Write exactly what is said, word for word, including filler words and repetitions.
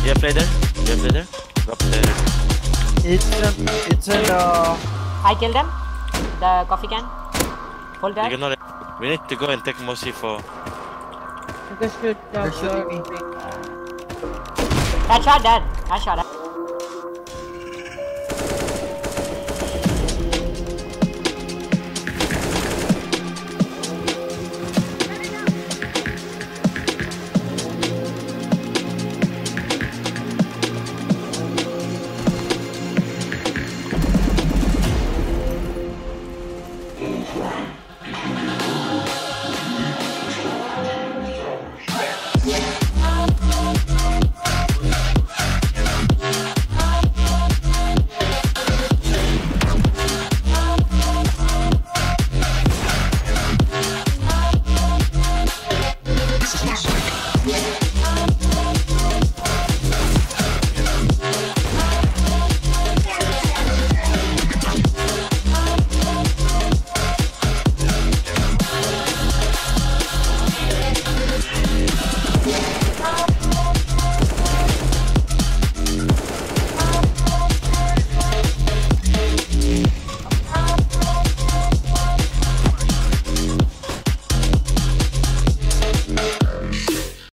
Yeah, play there. Yeah, play there. Drop there. It's an, it's an, uh... I killed them. The coffee can. Hold that. You cannot. We need to go and take more C four. You can shoot They're the shooting me. Headshot dead. Headshot.